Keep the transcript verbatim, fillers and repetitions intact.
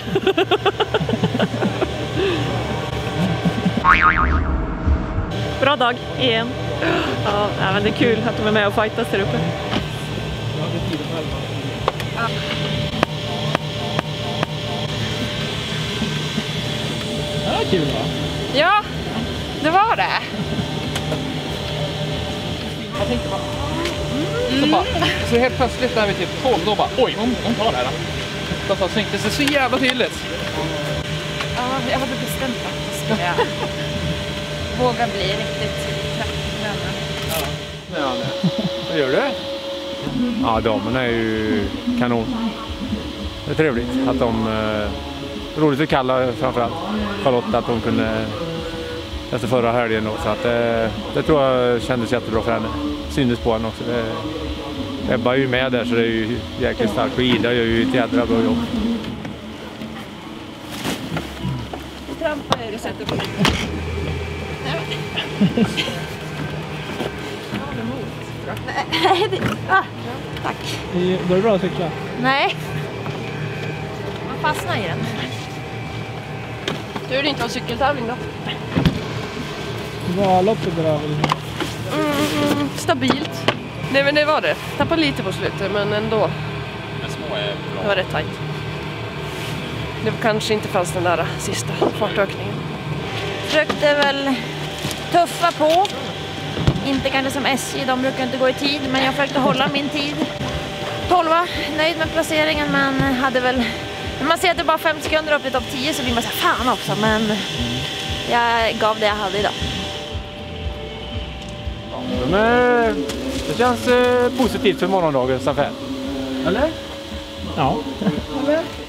Bra dag igen. Ja, men det är kul att de är med och fightas där uppe. Ja. Det var kul, va? Ja, det var det. Jag tänkte bara... Mm. Så bara, så helt plötsligt där vi typ tolv, då bara, oj, de, de tar det här. Då så synktes det så jävla tydligt. Ja, jag hade bestämt att jag skulle våga bli riktigt kraftvänner. Ja, ja vad gör du? Ja, damerna är ju kanon. Det är trevligt att de... Eh, roligt att kalla framförallt Charlotte att hon kunde efter förra helgen då, så att eh, det tror jag kändes jättebra för henne. Syntes på henne också. Det, Ebba är ju med där så det är ju jäkligt starkt och Ida gör ju ett jädra bra jobb. Trampa är det sätt upp. Nej, det... Ah, tack. Går det bra att cykla? Nej. Man fastnar i den. Du är det inte en cykeltävling då? Vad loppet där väl? Mm, stabilt. Nej men det var det. Tappade lite på slutet men ändå. Men små är bra. Det var rätt tajt. Det kanske inte fanns den där sista fartökningen. Försökte väl tuffa på. Inte kanske som S J, de brukar inte gå i tid. Men jag försökte hålla min tid. tolva, nöjd med placeringen men hade väl... När man ser att det bara fem sekunder upp i topp tio så blir man så här, fan också. Men jag gav det jag hade idag. Men det känns eh, positivt för morgondagens affär. Eller? Ja. Eller?